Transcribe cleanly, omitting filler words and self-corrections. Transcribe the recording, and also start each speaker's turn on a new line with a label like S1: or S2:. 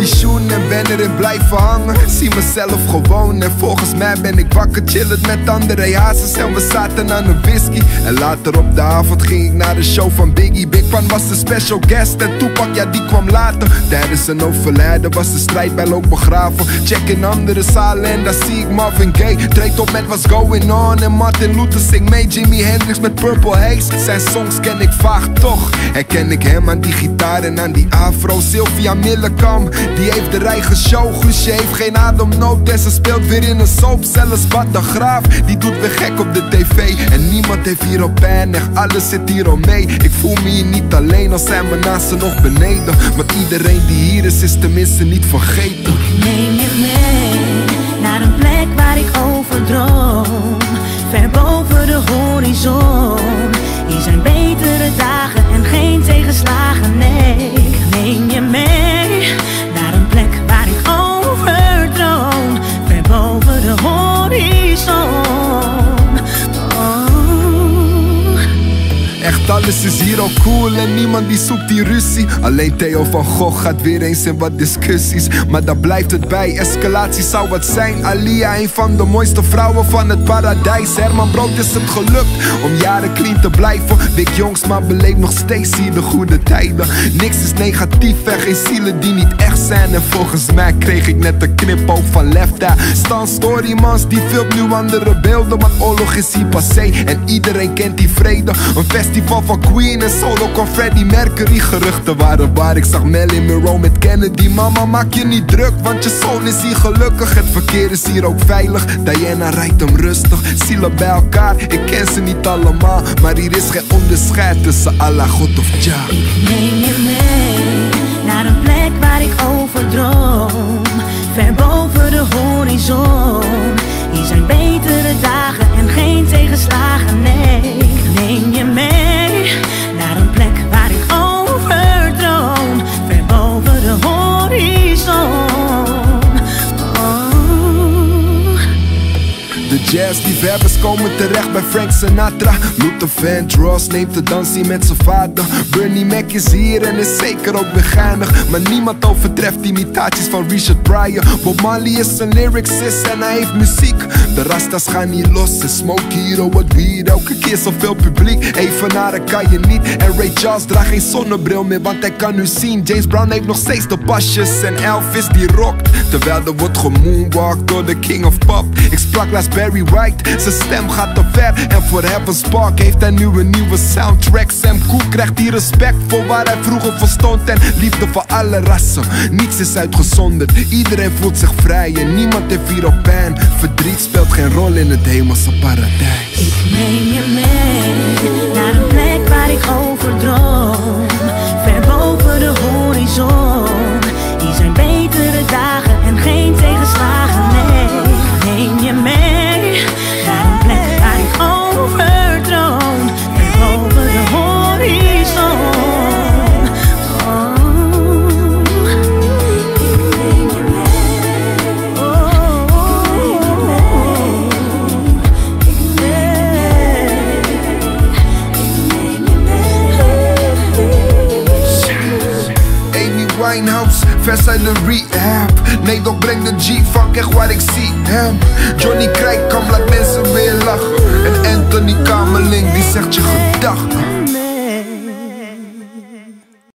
S1: pensioen en ben erin blijven hangen. Zie mezelf gewoon en volgens mij ben ik wakker. Chillend met André Hazes en we zaten aan een whisky. En later op de avond ging ik naar de show van Biggie. Big Pun was de special guest en Tupac, ja die kwam later. Tijdens een overlijden was de strijdbijl ook begraven. Check in andere zalen en daar zie ik Marvin Gaye. Treedt op met What's Going On en Martin Luther zingt mee. Jimi Hendrix met Purple Haze. Zijn songs ken ik vaag, toch herken ik hem aan die gitaar en aan die afro. Sylvia Millekam, die heeft de eigen show. Guusje heeft geen ademnood en ze speelt weer in een soap. Zelfs Bart de Graaf, die doet weer gek op de tv. En niemand heeft hier op pijn, echt alles zit hier om mee. Ik voel me hier niet alleen, al zijn mijn naasten nog beneden. Maar iedereen die hier is tenminste niet vergeten.
S2: Ik neem je mee naar een plek waar ik over droom. Ver boven de horizon. Hier zijn betere dagen en geen tegenslagen, nee. Ik neem je mee naar een plek waar ik over droom. Ver boven de horizon.
S1: Echt alles is hier al cool en niemand die zoekt die ruzie. Alleen Theo van Gogh gaat weer eens in wat discussies. Maar daar blijft het bij, escalatie zou wat zijn. Alia, een van de mooiste vrouwen van het paradijs. Herman Brood is het gelukt om jaren clean te blijven. Big Jongs, maar beleef nog steeds hier de goede tijden. Niks is negatief en geen zielen die niet echt zijn. En volgens mij kreeg ik net een knipoog van Lefta. Stan Storymans die filmt nu andere beelden. Maar oorlog is hier passé en iedereen kent die vrede. Een festival van Queen en solo kon Freddie Mercury. Geruchten waren waar, ik zag Marilyn Monroe met Kennedy. Mama, maak je niet druk, want je zoon is hier gelukkig. Het verkeer is hier ook veilig, Diana rijdt hem rustig. Zielen bij elkaar, ik ken ze niet allemaal. Maar hier is geen onderscheid tussen Allah, God of Jah.
S2: Ik neem je mee naar een plek waar ik over droom. Ver boven de horizon. Hier zijn betere dagen en geen tegenslagen, nee. Ik neem je mee naar een plek waar ik over droom. Ver boven de horizon.
S1: De jazzliefhebbers komen terecht bij Frank Sinatra. Luther Vandross neemt de dansie met zijn vader. Bernie Mac is hier en is zeker ook weer geinig. Maar niemand overtreft imitaties van Richard Pryor. Bob Marley is een lyricist en hij heeft muziek. De rastas gaan hier los en smoke hier op wat weed. Elke keer zoveel publiek, evenaren kan je niet. En Ray Charles draagt geen zonnebril meer, want hij kan nu zien. James Brown heeft nog steeds de pasjes en Elvis die rockt. Terwijl er wordt gemoonwalkt door de king of pop. Ik sprak laatst Barry White, zijn stem gaat te ver. En voor Heaven's Park heeft hij nu een nieuwe soundtrack. Sam Cooke krijgt hier respect voor waar hij vroeger voor stond. En liefde voor alle rassen, niets is uitgezonderd. Iedereen voelt zich vrij en niemand heeft hier op pijn. Verdriet speelt geen rol in het hemelse paradijs.
S2: Ik neem je mee naar een plek waar ik over droom. Ver boven de horizon. Hier zijn betere dagen en geen tegenslagen, nee. Ik neem je mee naar een plek waar ik over droom. Ver boven de horizon.
S1: Winehouse, vers uit de rehab. Nee, toch breng de G-funk echt waar ik zie hem. Johnny Craig kan laat mensen weer lachen.